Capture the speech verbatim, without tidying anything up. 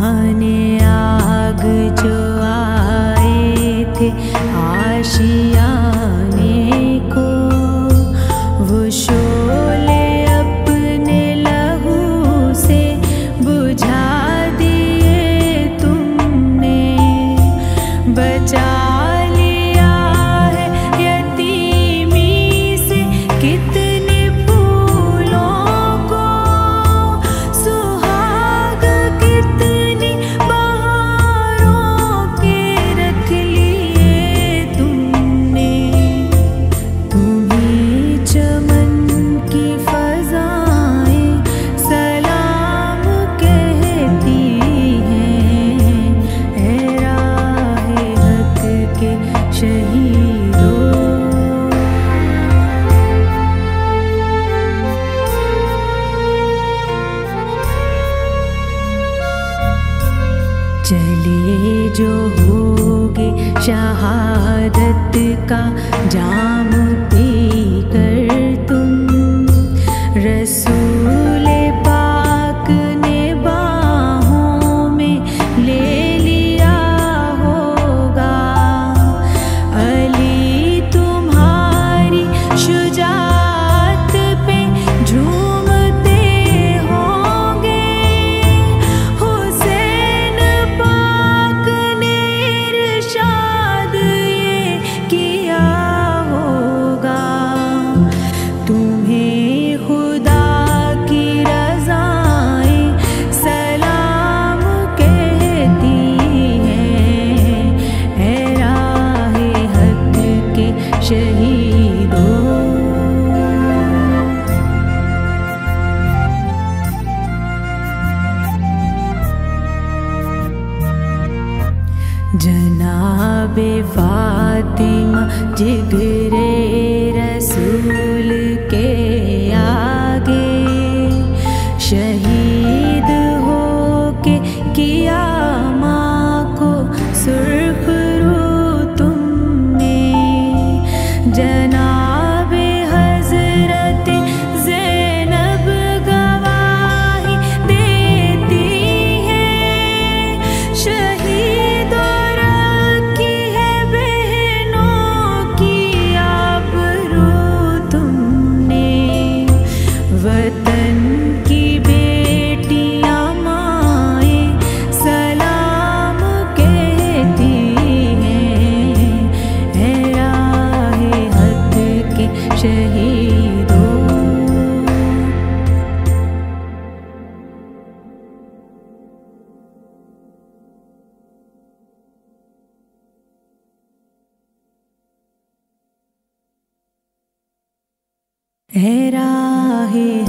तूफाने आग जो आए थे आशियाने को, वो शोले अपने लहू से बुझा दिए तुमने। बचा लिया है यतीमी से कितने फूलों को, सुहाग कितनी बहारों के रख लिए तुमने। तुम्हें चमन की फज़ाएं सलाम कहती हैं, ऐ राहे हक के शहीदों। चले जो होगे शहादत का जाम पी कर तुम, रसूल पाक ने बाहों में ले लिया होगा। अली तुम्हारी शुजाअत पे झूमते होंगे, हुसैन पाक ने इरशाद ये किया होगा। तुम्हें खुदा की रज़ाएं सलाम कहती हैं, ऐ राहे हक के शहीदों। जनाबे फातिमा जिगरे रसूल के आगे, शहीद हो के किया माँ को सुर्ख रू तुमने। जनाबे हज़रत ज़ैनब गवाही देती हैं, शहीद और की है बहनों की आबरू तुमने। वतन की बेटियां माएँ सलाम कहती हैं, ऐ राहे हक के शहीदों। ऐ राहे